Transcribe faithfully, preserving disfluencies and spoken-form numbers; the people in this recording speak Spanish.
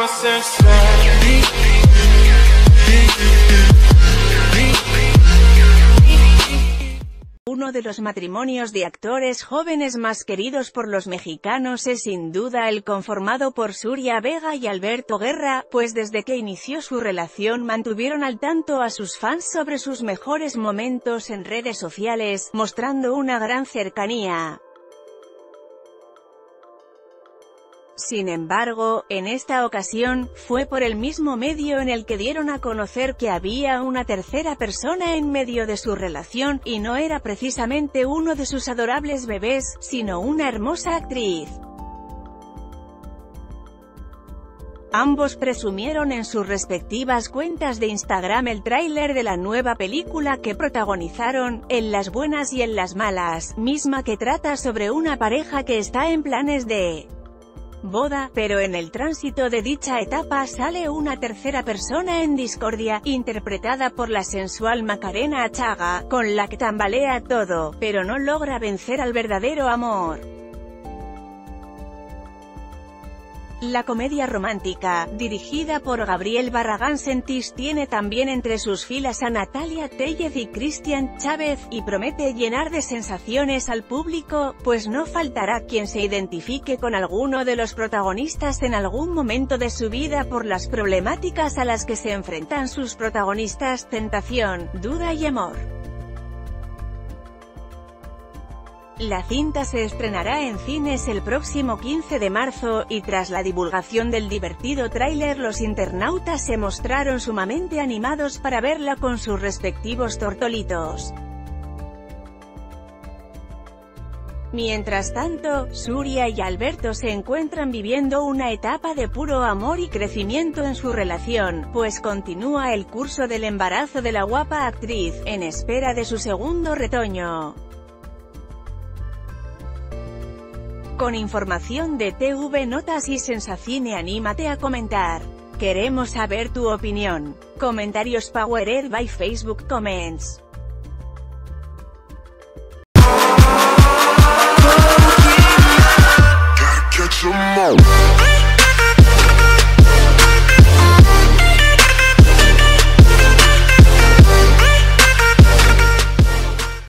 Uno de los matrimonios de actores jóvenes más queridos por los mexicanos es sin duda el conformado por Súria Vega y Alberto Guerra, pues desde que inició su relación mantuvieron al tanto a sus fans sobre sus mejores momentos en redes sociales, mostrando una gran cercanía. Sin embargo, en esta ocasión, fue por el mismo medio en el que dieron a conocer que había una tercera persona en medio de su relación, y no era precisamente uno de sus adorables bebés, sino una hermosa actriz. Ambos presumieron en sus respectivas cuentas de Instagram el tráiler de la nueva película que protagonizaron, En las buenas y en las malas, misma que trata sobre una pareja que está en planes de boda, pero en el tránsito de dicha etapa sale una tercera persona en discordia, interpretada por la sensual Macarena Achaga, con la que tambalea todo, pero no logra vencer al verdadero amor. La comedia romántica, dirigida por Gabriel Barragán Sentís, tiene también entre sus filas a Natalia Tellez y Cristian Chávez, y promete llenar de sensaciones al público, pues no faltará quien se identifique con alguno de los protagonistas en algún momento de su vida por las problemáticas a las que se enfrentan sus protagonistas: tentación, duda y amor. La cinta se estrenará en cines el próximo quince de marzo, y tras la divulgación del divertido tráiler los internautas se mostraron sumamente animados para verla con sus respectivos tortolitos. Mientras tanto, Súria y Alberto se encuentran viviendo una etapa de puro amor y crecimiento en su relación, pues continúa el curso del embarazo de la guapa actriz, en espera de su segundo retoño. Con información de T V Notas y Sensacine, anímate a comentar. Queremos saber tu opinión. Comentarios powered by Facebook Comments.